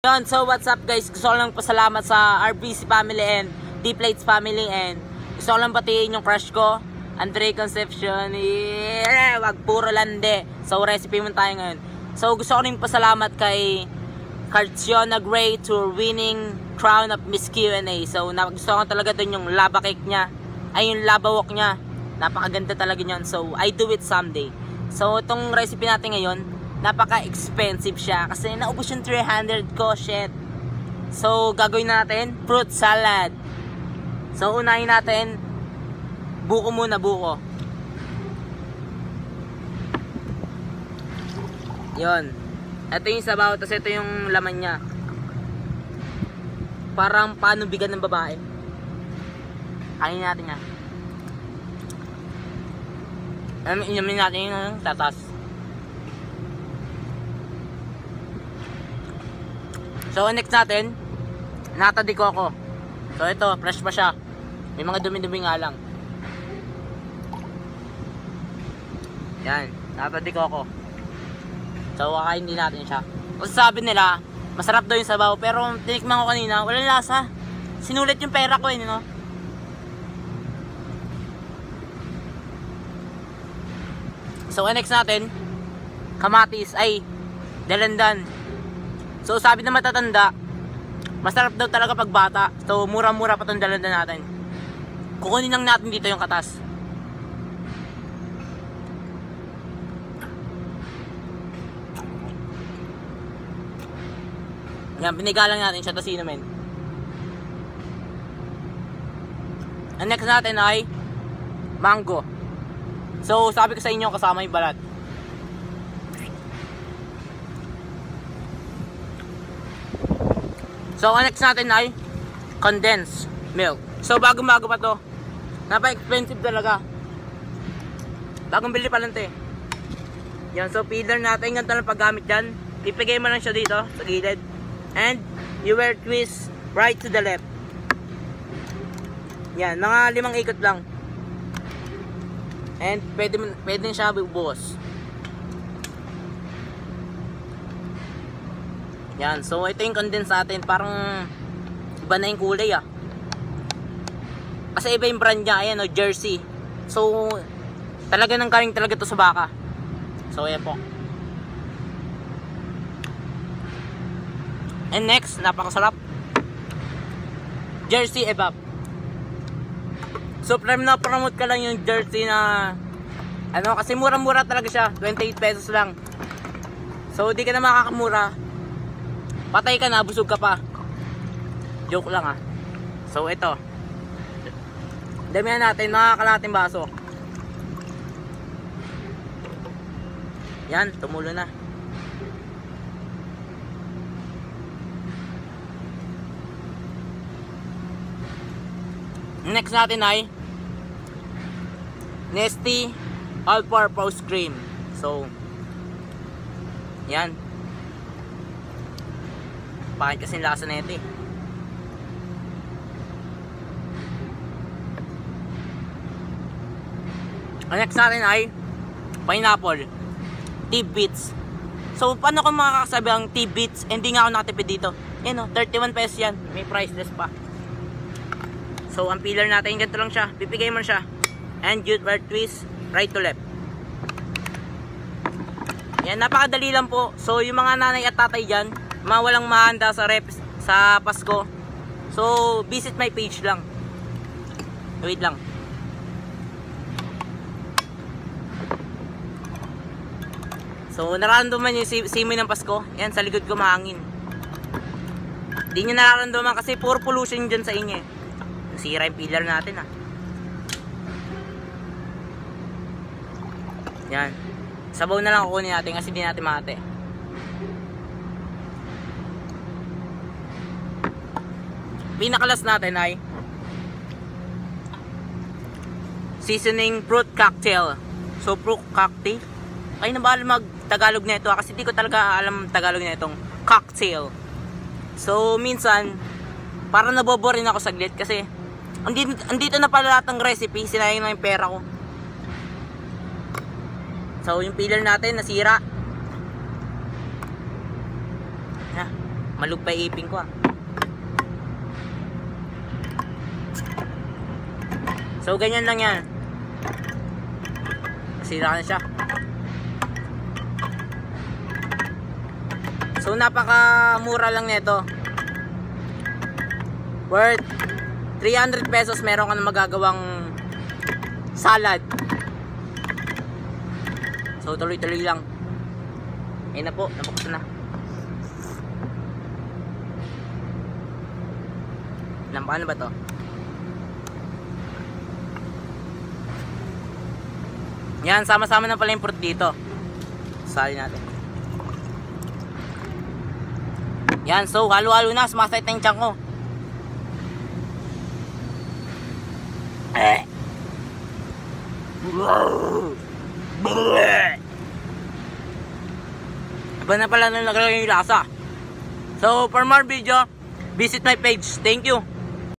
Yun, so what's up guys, gusto ko lang pasalamat sa RBC family and D-Plates family, and gusto ko lang batiin yung crush ko, Andre Concepcion. Wag puro lande. So recipe mo tayo ngayon. So gusto ko rin pasalamat kay Carciona Gray to winning crown of Miss Q&A. So gusto ko talaga dun yung lava cake niya, ay yung lava walk niya. Napakaganda talaga niyan. So I do it someday. So itong recipe natin ngayon, napaka-expensive siya kasi naubos yung 300 ko, shit. So gagawin natin fruit salad. So unahin natin buko muna, buko. Yon. Ito yung sabaw, tapos ito yung laman niya. Parang paano bigan ng babae. Kainin natin yan. Inumin natin yung tatas. So next natin, nata de coco. So ito, fresh pa siya. May mga dumi-dumi nga lang. Yan, nata de coco. So kakain din natin siya. Kasi sabi nila, masarap daw yung sabaw, pero tinikman ko kanina, walang lasa. Sinulit yung pera ko no? So next natin, kamatis, ay dalandan. So sabi na matatanda, masarap daw talaga pag bata. So mura-mura pa itong dalandan natin. Kukunin lang natin dito yung katas. Yan, pinigalang natin siya, tapos inumin. Ang next natin ay mango. So sabi ko sa inyo, kasama yung balat. So ang next natin ay condensed milk. So bago-bago pa to. Napaka-expensive talaga. Bagong bili pa lang to eh. Yan, so feeder natin, ganito lang paggamit dyan. Ipigay mo lang siya dito sa gilid. And you will twist right to the left. Yan, mga 5 ikot lang. And pwede siya bubuhos. Yan, so ito yung condense natin. Parang iba na yung kulay kasi iba yung brand niya, ayan jersey. So talaga nang galing talaga to sa baka. So ayan po. And next, napakasarap, jersey evap. So na-promote ka lang yung jersey na kasi mura-mura talaga siya, 28 pesos lang. So di ka na makakamura. Patay ka na, busog ka pa. Joke lang So ito, damihan natin, mga kalahating baso. Yan, tumulo na. Next natin ay Nesty all-purpose cream. So yan, bakit kasi lasa na ito eh. Ang next natin ay pineapple Tidbits. So paano ko makakasabi ang Tidbits? Hindi nga ako nakatipid dito. Yan 31 pesos yan. May priceless pa. So ang peeler natin, ganito lang siya. Pipigay mo siya. And you will twist right to left. Yan, napakadali lang po. So yung mga nanay at tatay dyan, mga walang mahanda sa reps sa Pasko, so visit my page lang. Wait lang. So nararamdaman yung simoy ng Pasko. Yan, sa likod ko mahangin. Hindi nyo nararamdaman kasi puro pollution dyan sa inyo. Nasira yung pillar natin Yan, sabaw na lang kukunin natin kasi di natin mate. Pinakalas natin ay seasoning fruit cocktail. So fruit cocktail, ay nabahal mag Tagalog na ito kasi di ko talaga alam Tagalog na itong cocktail. So minsan parang naboborin ako saglit kasi andito na pala lahat ng recipe, sinayang na yung pera ko. So yung peeler natin nasira. Malupay iping ko ah. So ganyan lang yan. Sira na siya. So napakamura lang nito. Worth 300 pesos meron ka na magagawang salad. So tuloy-tuloy lang. Ayun na po, nabuksan na. Paano ba to? Yan, sama-sama na pala yung fruit dito. Sali natin. Yan, so halo-halo na. Sumasayt na yung tiyan ko. Iba na pala nang nagalagay yung lasa. So, for more video, visit my page. Thank you.